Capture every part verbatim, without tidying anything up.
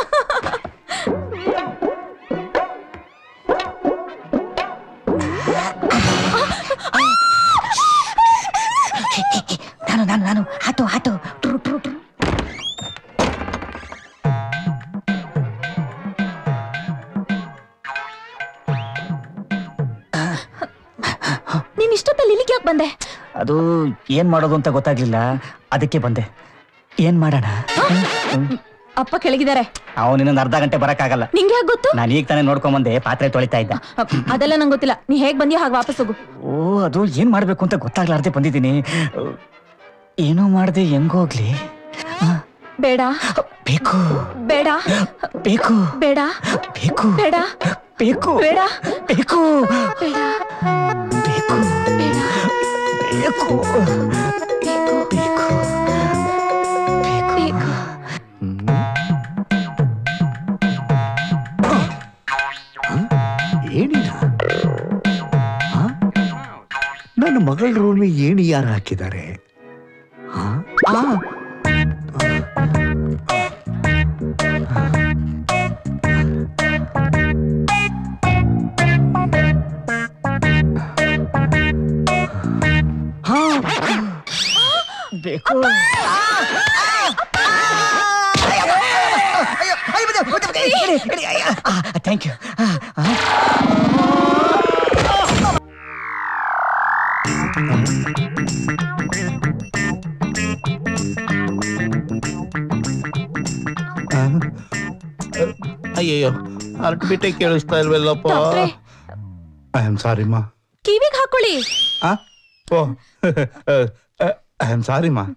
ನಾನು ನಾನು ನಾನು ಆಟೋ ಆಟೋ ಟ್ರು ಟ್ರು ಟ್ರು. ನೀನ್ ಇಷ್ಟೊತ್ತಲ್ಲಿ ಇಲ್ಲಿಗೆ ಯಾಕೆ ಬಂದೆ? ಅದು ಏನ್ ಮಾಡೋದು ಅಂತ ಗೊತ್ತಾಗ್ಲಿಲ್ಲ, ಅದಕ್ಕೆ ಬಂದೆ. ಏನ್ ಮಾಡೋಣ? ಅಪ್ಪ ಕೆಳಗಿದ್ದಾರೆ. ಅವನು ಇನ್ನೊಂದು ಅರ್ಧ ಗಂಟೆ ಬರಕ್ಕಾಗಲ್ಲ. ನಿಂಗೆ ಯಾಕೆ ಗೊತ್ತು? ನಾನು ಈಗ ತಾನೇ ನೋಡ್ಕೊಂಡ್ ಬಂದೆ, ಪಾತ್ರೆ ತೊಳಿತಾ ಇದ್ದ. ಅದೆಲ್ಲ ನಂಗೆ ಗೊತ್ತಿಲ್ಲ, ನೀ ಹೇಗ್ ಬಂದಿ ಹಾಗೆ ವಾಪಸ್ ಹೋಗು. ಓ, ಅದು ಏನ್ ಮಾಡ್ಬೇಕು ಅಂತ ಗೊತ್ತಾಗ್ಲಾರ್ದೆ ಬಂದಿದ್ದೀನಿ. ಏನೋ ಮಾಡ್ದೆ ಹೆಂಗೋಗ್ಲಿ? ಬೇಡ ಬೇಕು ಬೇಡ ಬೇಕು ಬೇಡ ಬೇಕು ಬೇಡ ಬೇಕು ಬೇಡ ಬೇಕು ಬೇಡ ಬೇಕು ಬೇಕು ಬೇಕು ಬೇಕು. ಏನಿಲ್ಲ, ನನ್ನ ಮಗಳ ರೂಮಿ ಏಣಿ ಯಾರು ಹಾಕಿದ್ದಾರೆ? ಬೇಕು. Thank you. ಅಯ್ಯಯ್ಯೋ, ಅರ್ಟ್ ಬಿಟ್ಟೆ ಕೇಳಿಸ್ತಾ ಇಲ್ವಲ್ಲಪ್ಪ. ಐ ಆಮ್ ಸಾರಿ ಮಾ. ಕಿವಿಗೆ ಹಾಕೊಳ್ಳಿ. ಓ, ಐ ಆಮ್ ಸಾರಿ ಮಾ.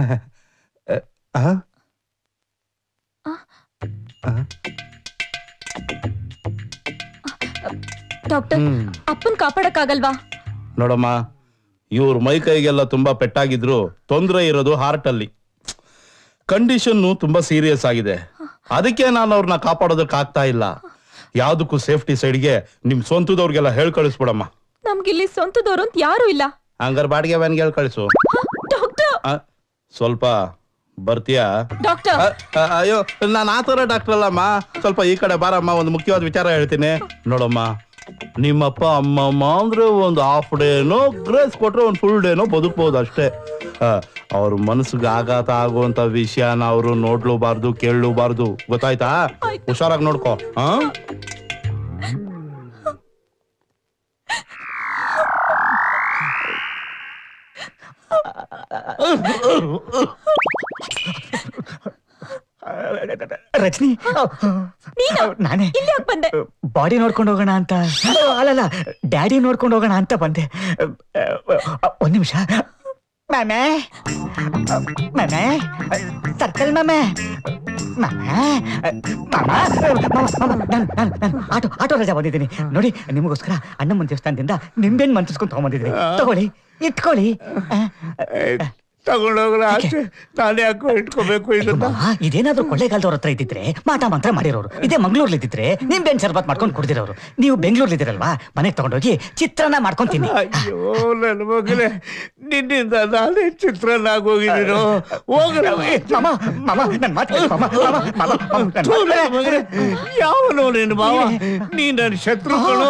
ಡಾಕ್ಟರ್, ಅಪ್ಪನ್ ಕಾಪಾಡಕ್ಕಾಗಲ್ವಾ? ನೋಡಮ್ಮ, ಇವ್ರ ಮೈ ಕೈಗೆಲ್ಲ ತುಂಬಾ ಪೆಟ್ಟಾಗಿದ್ರು ತೊಂದರೆ ಇರೋದು ಹಾರ್ಟ್ ಅಲ್ಲಿ. ಕಂಡೀಷನ್ ತುಂಬಾ ಸೀರಿಯಸ್ ಆಗಿದೆ, ಅದಕ್ಕೆ ನಾನು ಅವ್ರನ್ನ ಕಾಪಾಡೋದಕ್ಕೆ ಆಗ್ತಾ ಇಲ್ಲ. ಯಾವ್ದಕ್ಕೂ ಸೇಫ್ಟಿ ಸೈಡ್ಗೆ ನಿಮ್ ಸ್ವಂತದವ್ರಿಗೆಲ್ಲ ಹೇಳ್ ಕಳಿಸ್ಬಿಡಮ್ಮ. ನಮ್ಗಿಲ್ಲಿ ಸ್ವಂತದವ್ರು ಅಂತ ಯಾರು ಇಲ್ಲ. ಹಂಗಾರ ಬಾಡಿಗೆ ವ್ಯಾನ್ಗೆ ಹೇಳ್ ಕಳಿಸು. ಡಾಕ್ಟರ್, ಸ್ವಲ್ಪ ಬರ್ತೀಯಾ? ಡಾಕ್ಟರ್, ಅಯ್ಯೋ, ನಾನು ಆ ತರ ಡಾಕ್ಟರ್ ಅಲ್ಲಮ್ಮ. ಸ್ವಲ್ಪ ಈ ಕಡೆ ಬಾರಮ್ಮ, ಒಂದು ಮುಖ್ಯವಾದ ವಿಚಾರ ಹೇಳ್ತೀನಿ. ನೋಡಮ್ಮ, ನಿಮ್ಮಪ್ಪ ಅಮ್ಮಮ್ಮ ಅಂದ್ರೆ ಒಂದು ಹಾಫ್ ಡೇನೋ ಗ್ರೇಸ್ ಕೊಟ್ರೆ ಒಂದು ಫುಲ್ ಡೇನೋ ಬದುಕ್ಬೋದು ಅಷ್ಟೇ. ಅವ್ರ ಮನಸ್ಸಿಗೆ ಆಘಾತ ಆಗುವಂತ ವಿಷಯನ ಅವರು ನೋಡ್ಲೂಬಾರ್ದು, ಕೇಳಲೂಬಾರ್ದು. ಗೊತ್ತಾಯ್ತಾ? ಹುಷಾರಾಗಿ ನೋಡ್ಕೋ. ಹಾ, ರಜನಿ, ನಾನೇ ಬಂದೆ. ಬಾಡಿ ನೋಡ್ಕೊಂಡು ಹೋಗೋಣ ಅಂತ. ಅಲ್ಲಲ್ಲ, ಡ್ಯಾಡಿ ನೋಡ್ಕೊಂಡು ಹೋಗೋಣ ಅಂತ ಬಂದೆ. ಒಂದ್ ನಿಮಿಷ. ಮ್ಯಾಮೆ ಮ್ಯಾಮೆ ಸರ್ಕಲ್ ಮ್ಯಾಮೆ ಆಟೋ ಆಟೋ ರಜಾ ಬಂದಿದ್ದೀನಿ ನೋಡಿ. ನಿಮಗೋಸ್ಕರ ಅಣ್ಣಮ್ಮನ ದೇವಸ್ಥಾನದಿಂದ ನಿಂಬೆನ್ ಮಂತ್ರಿಸ್ಕೊಂಡು ತಗೊಂಡ್ಬಂದಿದ್ದೀನಿ. ತಗೊಳ್ಳಿ, ಇಟ್ಕೊಳ್ಳಿ. ತಗೊಂಡೋಗ್ರ ಅಷ್ಟೇ, ನಾನೇ ಯಾಕೋ ಇಟ್ಕೋಬೇಕು ಇದನ್ನ. ಇದೇನಾದ್ರೂ ಕೊಳ್ಳೇಗಾಲದವ್ರ ಹತ್ರ ಇದ್ದಿದ್ರೆ ಮಾಟ ಮಂತ್ರ ಮಾಡಿರೋರು. ಇದೇ ಮಂಗ್ಳೂರ್ಲಿ ಇದ್ದಿದ್ರೆ ನಿಂಬೆನ್ ಶರ್ಬತ್ ಮಾಡ್ಕೊಂಡು ಕುಡ್ದಿರೋರು. ನೀವು ಬೆಂಗಳೂರ್ಲಿ ಇದ್ದೀರಲ್ವಾ, ಮನೆಗೆ ತಗೊಂಡೋಗಿ ಚಿತ್ರಾನ್ನ ಮಾಡ್ಕೊಂಡು ತಿನ್ನಿ. ಅಯ್ಯೋ ನನ್ನ ಮಗನೇ, ನಿನ್ನಿಂದ ನಾನೇ ಚಿತ್ರಾನ್ನ ಆಗೋಗಿದ್ದೀನೋ. ಹೋಗ್ರ ಮಾಮ, ಮಾಮ ನನ್ ಮಾತು ಕೇಳಿ ಮಾಮ. ಮಗನೇ, ಯಾವನೋ ನಿನ್ನ ಮಾವ? ನೀ ನನ್ನ ಶತ್ರು ಕಣೋ.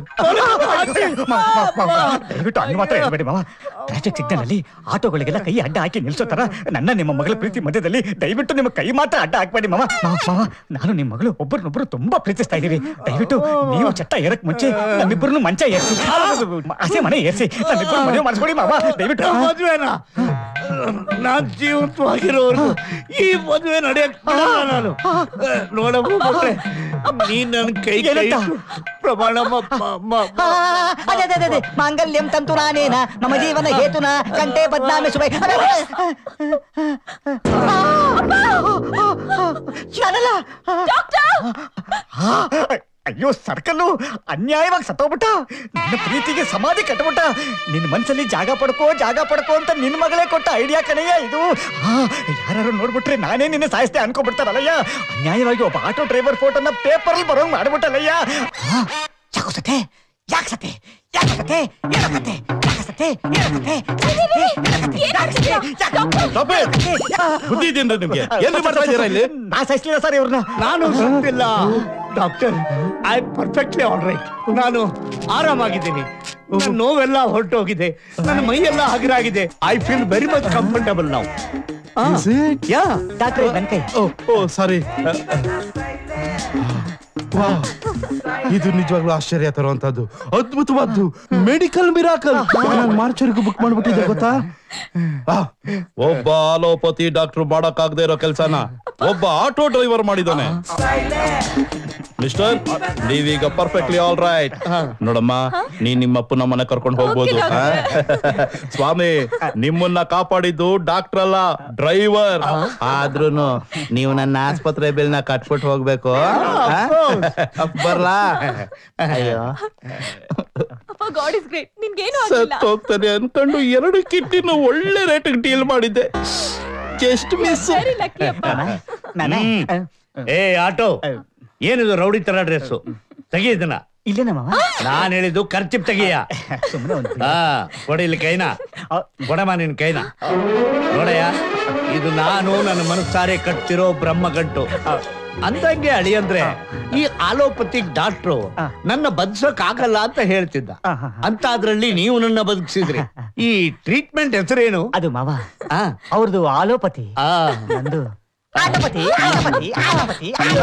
ದಯವಿಟ್ಟು ಹಂಗ ಮಾತ್ರ ಹೇಳ್ಬೇಡಿ ಮಾವ. ಟ್ರಾಫಿಕ್ ಸಿಗ್ನಲ್ ಅಲ್ಲಿ ಆಟೋಗಳಿಗೆಲ್ಲ ಕೈ ಅಡ್ಡ ಹಾಕಿ ನಿಲ್ಸೋ ತರ ನನ್ನ ನಿಮ್ಮ ಮಗಳ ಪ್ರೀತಿ ಮಧ್ಯದಲ್ಲಿ ದಯವಿಟ್ಟು ನಿಮ್ಮ ಕೈ ಮಾತ್ರ ಅಡ್ಡ ಹಾಕ್ಬೇಡಿ ಮಾವ. ಮಾವ, ನಾನು ನಿಮ್ಮ ಮಗಳು ಒಬ್ಬರನ್ನೊಬ್ರು ತುಂಬಾ ಪ್ರೀತಿಸ್ತಾ ಇದೀವಿ. ದಯವಿಟ್ಟು ನೀವು ಚಟ್ಟ ಏರಕ್ ಮುಂಚೆ ನಮ್ಮಿಬ್ಬರನ್ನು ಮಂಚ ಏರಿಸಿ, ಹಸೆ ಮನೆ ಏರಿಸಿ ನಮ್ಮಿಬ್ಬರು ಮದುವೆ ಮಾಡಿಸ್ಕೊಡಿ ಮಾವ. ದಯವಿಟ್ಟು ಮದುವೆನಾ? ನಾನ್ ಜೀವಂತವಾಗಿರೋರು ಈ ಮದುವೆ ನಡೆಯಕ್ ನಾನು ನೋಡಬಹುದು. ನೀನ್ ನನ್ ಕೈ ಪ್ರಮಾಣ ಮಾಂಗಲ್ಯಂ ತಂತು ನಾನೇನ ಮಮ ಜೀವನ ಹೇತುನ ಕಂಠೆ ಬದ್ನಾಮಿ ಸುಬೈ. ಅಯ್ಯೋ ಸರ್ಕಲ್ಲು ಅನ್ಯಾಯವಾಗಿ ಸತ್ತೋಗ್ಬಿಟ್ಟ. ನಿನ್ನ ಪ್ರೀತಿಗೆ ಸಮಾಧಿ ಕಟ್ಬಿಟ್ಟ. ನಿನ್ ಮನ್ಸಲ್ಲಿ ಜಾಗ ಪಡ್ಕೋ ಜಾಗ ಪಡ್ಕೋ ಅಂತ ನಿನ್ ಮಗಳೇ ಕೊಟ್ಟ ಐಡಿಯಾ ಕಣಯ್ಯ ಇದು. ಯಾರು ನೋಡ್ಬಿಟ್ರೆ ನಾನೇ ನಿನ್ನೆ ಸಾಯಿಸ್ತೆ ಅನ್ಕೋಬಿಡ್ತಾರಲ್ಲಯ್ಯ. ಅನ್ಯಾಯವಾಗಿ ಒಬ್ಬ ಆಟೋ ಡ್ರೈವರ್ ಫೋಟೋನ ಪೇಪರ್ ಅಲ್ಲಿ ಬರೋಂಗ್ ಮಾಡ್ಬಿಟ್ಟಲ್ಲಯ್ಯ. ಯಾಕೋ ಸತೆ ಯಾಕೆ ಸತ್ತೆ ಯಾಕೆ ಸತ್ತೆ ಯಾಕೆ ಸತ್ತೆ ಯಾಕೆ ಸತ್ತೆ Stop it! ಬುದ್ಧಿ ಇದೆಯೇನ್ರಿ ನಿಮ್ಗೆ ಏನ್ರಿ ಮಾಡ್ತಾ ಇದ್ದೀರಾ ಇಲ್ಲಿ ನಾ ಸಹಿಸ್ಲಿಲ್ಲ ಸರ್ ಇವ್ರನ್ನ. ನಾನು ಸತ್ತಿಲ್ಲ doctor. I perfectly all right. ನಾನು ಆರಾಮಾಗಿದ್ದೀನಿ. ನನ್ನ ನೋವೆಲ್ಲ ಹೊರಟೋಗಿದೆ. ನನ್ನ ಮೈಯೆಲ್ಲ ಹಗುರಾಗಿದೆ. I feel very much comfortable ನಾವು. Is it? ಯಾ ಡಾಕ್ಟ್ರೆ ನನ್ ಕೈ. ಓ ಓ ಸಾರಿ. ಇದು ನಿಜವಾಗ್ಲೂ ಆಶ್ಚರ್ಯ ತರುವಂತದ್ದು, ಅದ್ಭುತವಾದ್ದು, ಮೆಡಿಕಲ್ ಮಿರಾಕಲ್. ನಾನು ಮಾರ್ಚರಿಗೂ ಬುಕ್ ಮಾಡ್ಬಿಟ್ಟಿದ್ದೆ ಗೊತ್ತಾ. ಆ, ಒಬ್ಬ ಆಲೋಪತಿ ಡಾಕ್ಟರ್ ಮಾಡಕ್ಕಾಗದೆ ಇರೋ ಕೆಲ್ಸನ ಒಬ್ಬ ಆಟೋ ಡ್ರೈವರ್ ಮಾಡಿದಾನೆ. ಮಿಸ್ಟರ್, ನೀವೀಗ ಪರ್ಫೆಕ್ಟ್ಲಿ ಆಲ್ ರೈಟ್. ನೋಡಮ್ಮ, ನೀ ನಿಮ್ಮಪ್ಪನ ಮನೆ ಕರ್ಕೊಂಡು ಹೋಗ್ಬೋದು. ಸ್ವಾಮಿ, ನಿಮ್ಮನ್ನ ಕಾಪಾಡಿದ್ದು ಡಾಕ್ಟರ್ ಅಲ್ಲ, ಡ್ರೈವರ್. ಆದ್ರೂನು ನೀವು ನನ್ನ ಆಸ್ಪತ್ರೆ ಬಿಲ್ ನ ಕಟ್ಬಿಟ್ಟು ಹೋಗ್ಬೇಕು. ಬರ್ಲಾ? ಅಯ್ಯೋ, ಗಾಡ್ ಇಸ್ ಗ್ರೇಟ್. ನಿನ್ಗೇನು ಆಗಿಲ್ಲ. ಸತ್ತೋಗ್ತಾನೆ ಅನ್ಕೊಂಡು ಎರಡು ಕಿಟ್ಟಿನ ಒಳ್ಳೆ ರೇಟ್ ಡೀಲ್ ಮಾಡಿದ್ದೆ. Just miss. ವೆರಿ ಲಕ್ಕಿ ಅಪ್ಪ. ನಾನೇ ಏ ಆಟೋ, ಏನಿದು ರೌಡಿ ತರ ಡ್ರೆಸ್? ತೆಗಿದನ. ಇಲ್ಲೇನ ಮಾವ? ನಾನ್ ಹೇಳಿದ್ದು ಖರ್ಚಿಪ್ ತೆಗಿಯ. ಸುಮ್ಮನೆ ಒಂದು ಹಾ, ಕೊಡಿ ಇಲ್ಲಿ ಕೈನ. ಕೊಡಮ್ಮ ನಿನ್ ಕೈನ. ನೋಡಯ್ಯ, ಇದು ನಾನು ನನ್ನ ಮನಸ್ಸಾರೆ ಕಟ್ತಿರೋ ಬ್ರಹ್ಮಗಂಟು. ಅಂದಂಗೆ ಅಳಿ ಅಂದ್ರೆ ಈ ಆಲೋಪತಿ ಡಾಕ್ಟ್ರು ನನ್ನ ಬದುಕಕ್ ಆಗಲ್ಲ ಅಂತ ಹೇಳ್ತಿದ್ದ. ಅಂತ ಅದ್ರಲ್ಲಿ ನೀವು ನನ್ನ ಬದುಕಿಸಿದ್ರಿ. ಈ ಟ್ರೀಟ್ಮೆಂಟ್ ಹೆಸರೇನು? ಅದು ಮಾವ ಆ ಅವ್ರದ್ದು ಆಲೋಪತಿ, ಆ ನಂದು ಆಲೋಪತಿ ಆಲೋಪತಿ ಆಲೋಪತಿ